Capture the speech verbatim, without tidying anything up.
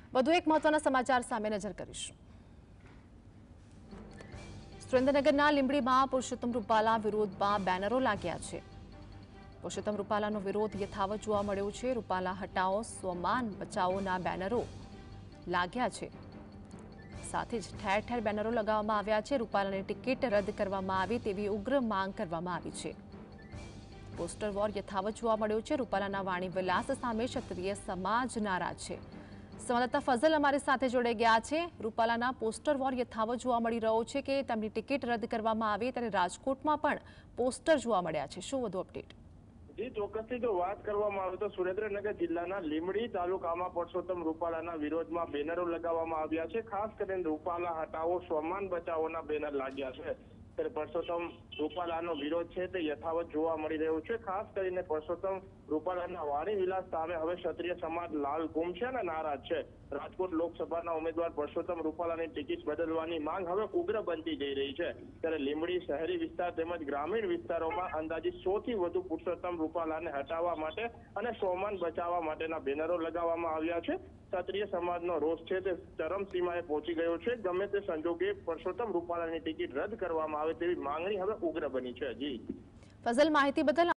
વધુ એક મહત્વના સમાચાર સામે નજર કરીશું। સુરેન્દ્રનગરના લીંબડીમાં પુરુષોત્તમ રૂપાલા વિરોધમાં બેનરો લાગ્યા છે। પુરુષોત્તમ રૂપાલાનો વિરોધ યથાવત જોવા મળ્યો છે। રૂપાલા હટાઓ સ્વમાન બચાવોના બેનરો લાગ્યા છે। સાથે જ ઠેર ઠેર બેનરો લગાવવામાં આવ્યા છે। રૂપાલાની ટિકિટ રદ કરવામાં આવે તેવી ઉગ્ર માંગ કરવામાં આવી છે। પોસ્ટર વોર યથાવત જોવા મળ્યો છે। રૂપાલાના વાણી વિલાસ સામે ક્ષત્રિય સમાજ નારાજ છે। સંવાદદાતા ફઝલ અમારી સાથે જોડાઈ ગયા છે। રૂપાલાના પોસ્ટર વોર યથાવત જોવા મળી રહ્યો છે કે તેમની ટિકિટ રદ કરવામાં આવે ત્યારે રાજકોટમાં પણ પોસ્ટર જોવા મળ્યા છે। શું વધુ અપડેટ? જી ચોક્કસથી જો વાત કરવામાં આવે તો સુરેન્દ્રનગર જિલ્લાના લીંબડી તાલુકામાં પુરુષોત્તમ રૂપાલાના વિરોધમાં બેનરો લગાવવામાં આવ્યા છે। ખાસ કરીને રૂપાલા હટાવો સ્વમાન બચાવોના બેનર લાગ્યા છે। ત્યારે પુરુષોત્તમ રૂપાલાનો વિરોધ છે તે યથાવત જોવા મળી રહ્યો છે। ખાસ કરીને પુરુષોત્તમ રૂપાલાના વાણી વિલાસ સામે હવે ક્ષત્રિય સમાજ લાલ ગુમ છે અને નારાજ છે। રાજકોટ લોકસભાના ઉમેદવાર પુરુષોત્તમ રૂપાલાની ટિકિટ બદલવાની માંગ હવે ઉગ્ર બનતી જઈ રહી છે। ત્યારે લીંબડી શહેરી વિસ્તાર તેમજ ગ્રામીણ વિસ્તારોમાં અંદાજિત સો થી વધુ પુરુષોત્તમ રૂપાલાને હટાવવા માટે અને સ્વમાન બચાવવા માટેના બેનરો લગાવવામાં આવ્યા છે। ક્ષત્રિય સમાજનો રોષ છે તે ચરમસીમાએ પહોંચી ગયો છે। ગમે તે સંજોગે પુરુષોત્તમ રૂપાલાની ટિકિટ રદ કરવામાં આવે તેવી માંગણી હવે ઉગ્ર બની છે। જી ફઝલ, માહિતી બદલ